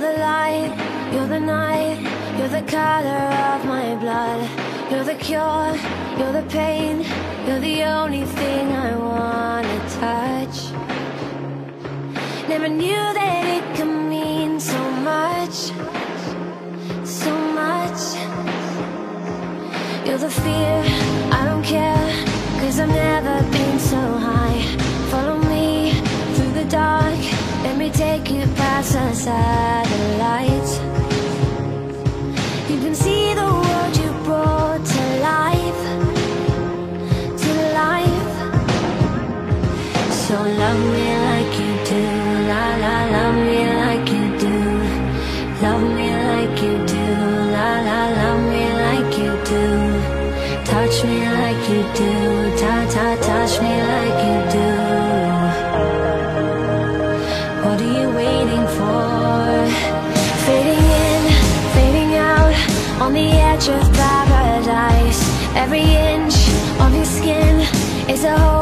the light, you're the night, you're the color of my blood. You're the cure, you're the pain, you're the only thing I wanna touch. Never knew that it could mean so much, so much. You're the fear, I don't care, 'cause I've never been so high. Follow me through the dark, let me take you past the satellites. You can see the world you brought to life, to life. So love me like you do, la la, love me like you do. Love me like you do, la la, love me like you do. Touch me like you do, ta ta, touch me like you do. What are you waiting for? Fading in, fading out, on the edge of paradise. Every inch of your skin is a whole